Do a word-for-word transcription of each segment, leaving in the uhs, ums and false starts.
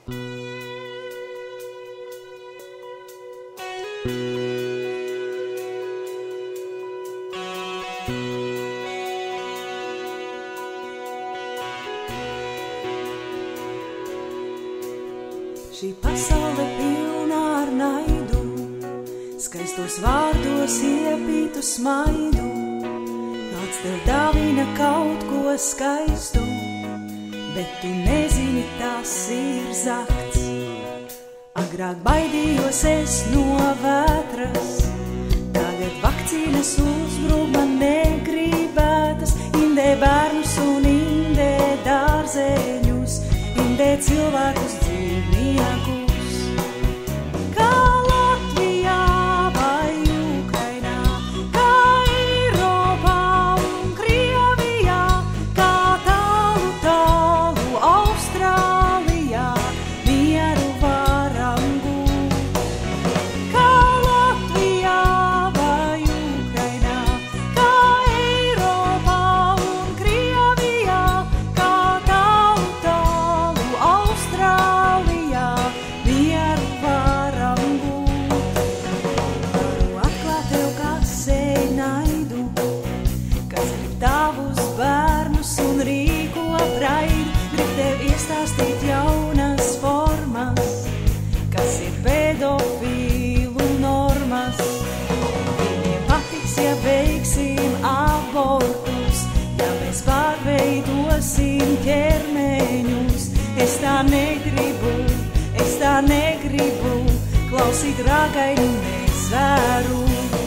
Šī pasaule pilna ar naidu, skaistos vārdos iepītu smaidu. Kāds tev dāvina kaut ko skaistu, bet tu nezini, tas ir zakts. Agrāk baidījos es no vētras, tagad vakcīnas uzbrūk man negribētas. Indē bērnus un indē dārzeņus, indē cilvēkus dzīvniekus. Kā Latvijā vai Ukrainā, kā Eiropā un Krievijā, kā tālu, tālu Austrālijā, mieru varam gūt. Kā Latvijā vai Ukrainā, kā Eiropā un Krievijā, kā tālu, tālu Austrālijā, mieru varam gūt. Varu atklāt tev, kas sēj naidu, kas grib tavus bērnus un rīko praidu, grib tev iestāstīt jaunas formas, kas ir pedofīlu normas. Viņiem patiks, ja veiksim abortus, ja mēs pārveidosim ķermeņus. Es tā negribu, es tā negribu klausīt ragainu nezvēru.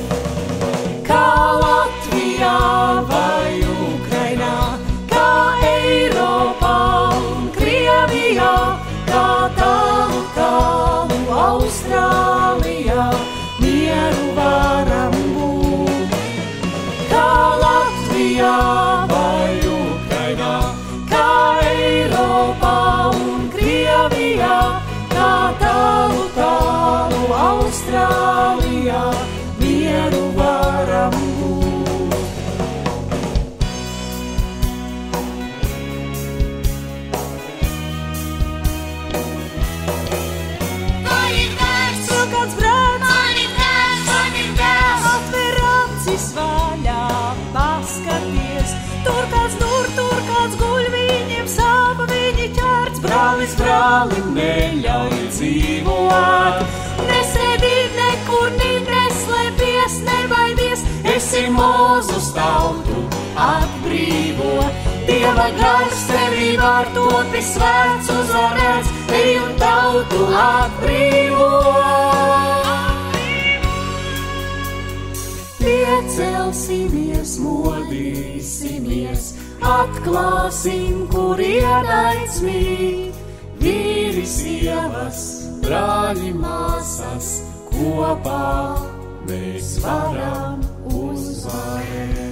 Kā Latvijā vai Ukrainā, kā Eiropā un Krievijā, kā tālu, tālu Austrālijā, mieru varam būt. Kā Latvijā vai Ukrainā, kā Eiropā un Krievijā, kā tālu, tālu Austrālijā, mieru varam būt. Man ir darbs, Vēl kāds brāds man ir darbs, man ir darbs. atver acis vaļā, paskaties. Tur kāds dur, tur kāds guļ, viņiem sāpa, viņi ķērts. Brālis brālim neļauj dzīvot. Nesēdī nekur, neslēpies, nebaidies. Esi Mūzus tautu atbrīvo. Dieva gars tevī var topi svēts, uzvarēts, ej un tautu atbrīvo. Piecelsimies, modīsimies, atklāsim, kur ienaidz mīt. Vīri, sievas, brāļi, māsas, kopā mēs varam uzvarēt.